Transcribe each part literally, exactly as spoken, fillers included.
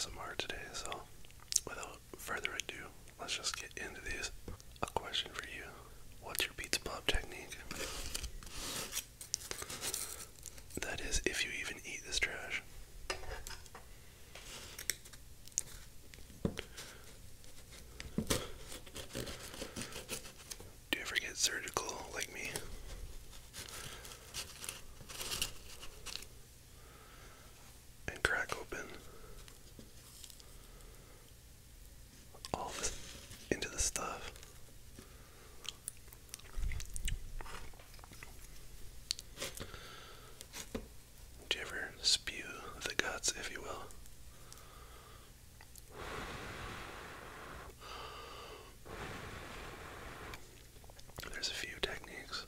S M R today, so without further ado, let's just get into these. A question for you. What's your pizza pop technique? That is, if you even eat this trash. Do you ever get surgical like me? And crack open all this into the stuff? Do you ever spew the guts, if you will? There's a few techniques.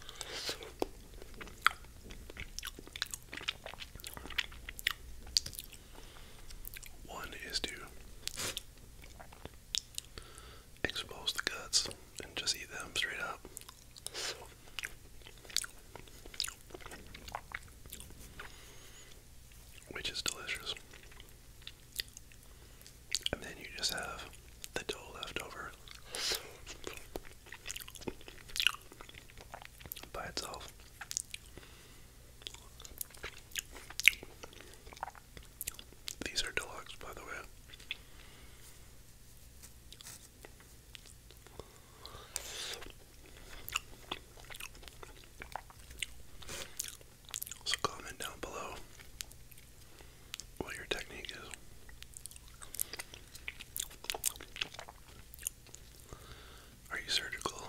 One is to expose the guts and just eat them straight up. Which is delicious. And then you just have the dough left over by itself. These are deluxe, by the way. So comment down below what your technique is. Are you surgical?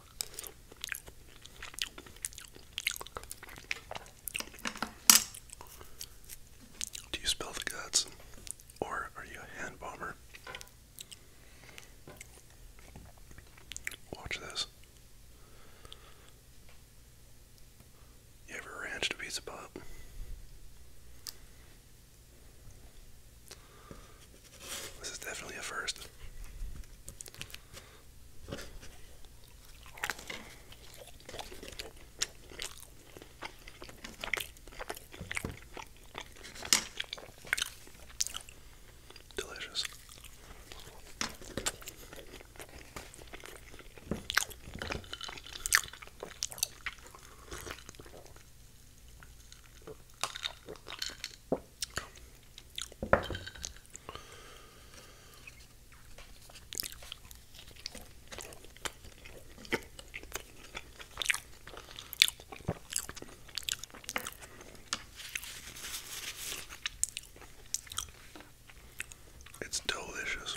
Do you spill the guts? Or are you a hand bomber? Watch this. You ever ranched a pizza pop? This is definitely a first. Delicious. It's delicious.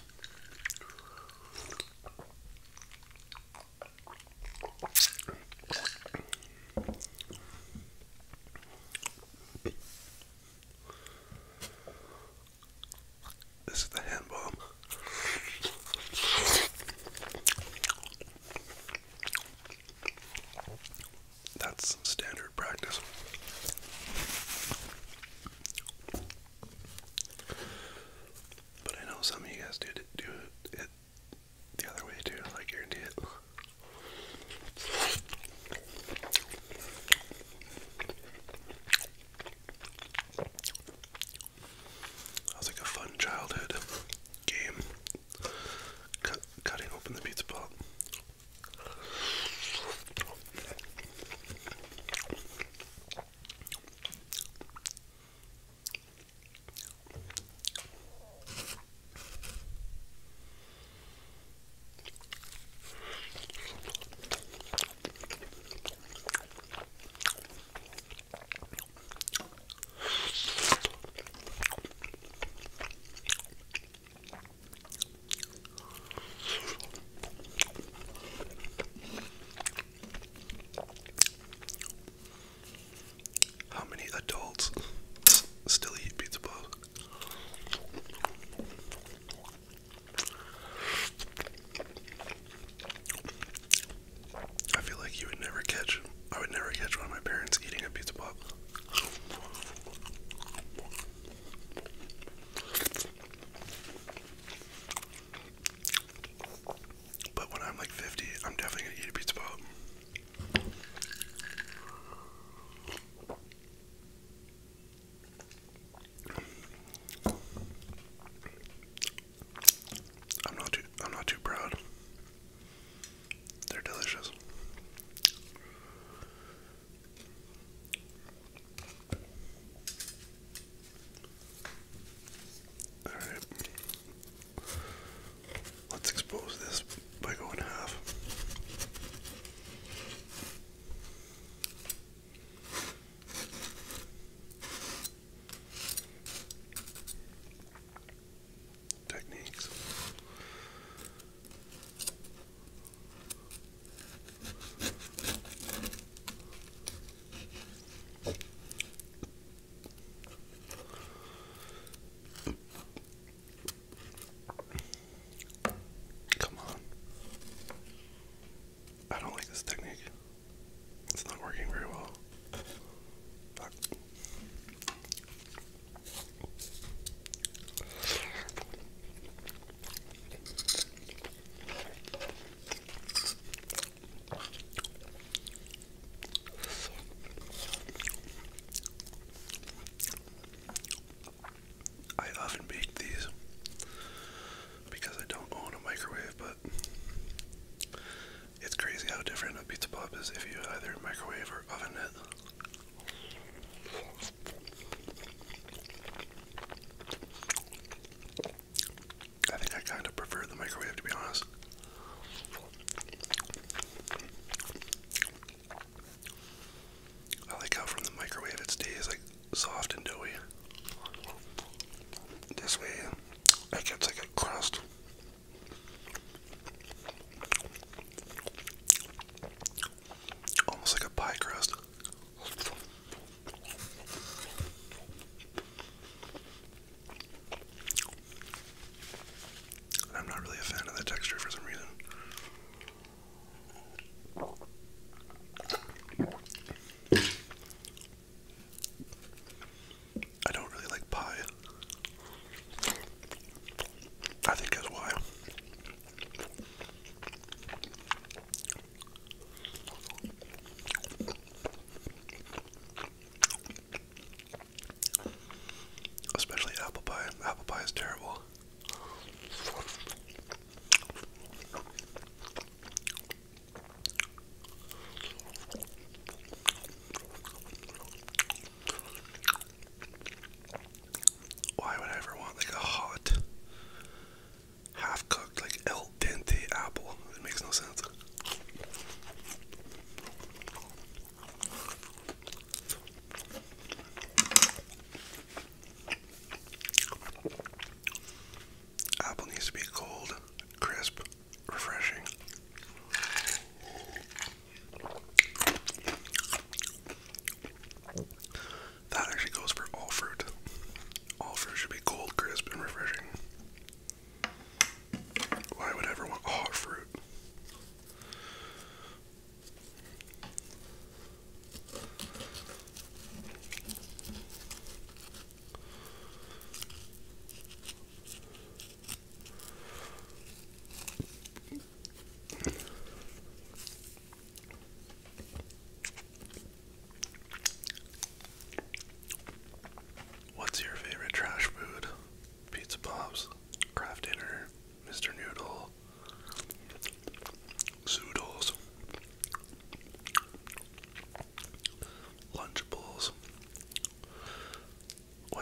This is the hand bomb. That's standard practice. But I know some of you guys do, do it the other way too, I guarantee it. That was like a fun childhood game, Cut, cutting open the pizza pop. How many adults still eat pizza pops? I feel like you would never catch, I would never catch one of my parents eating a pizza pop. But when I'm like fifty, I'm definitely gonna eat a pizza pop.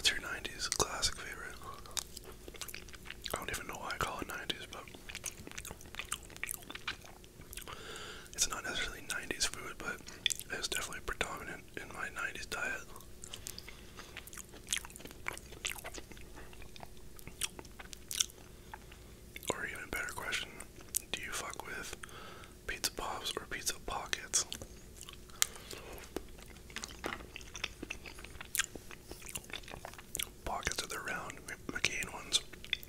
What's your nineties classic favorite? I don't even know why I call it nineties, but it's not necessarily nineties food, but it's definitely predominant in my nineties diet. Or even better question, do you fuck with pizza pops or pizza pockets? Pockets are the round McCain ones.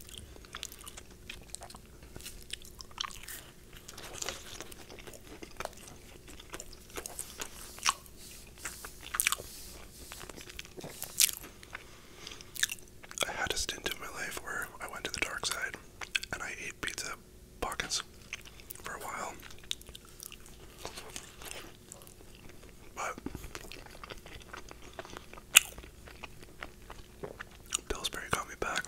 I had a stint in my life where I went to the dark side and I ate pizza pockets for a while. But Pillsbury got me back.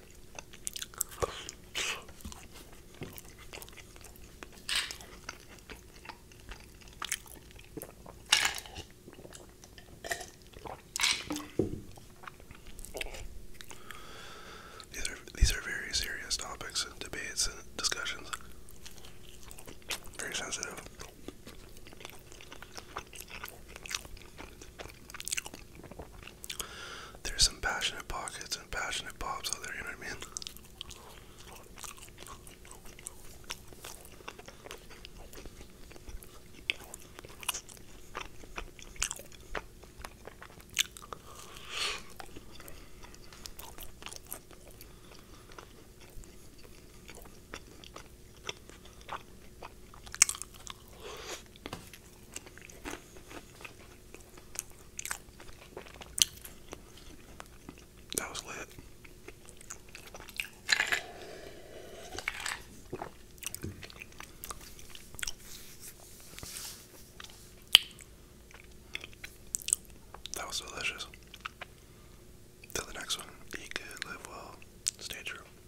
These are these are very serious topics and debates and discussions. Very sensitive. There's some passionate pockets and passionate pops out there, you know what I mean? That was lit. That was delicious. Till the next one, eat good, live well, stay true.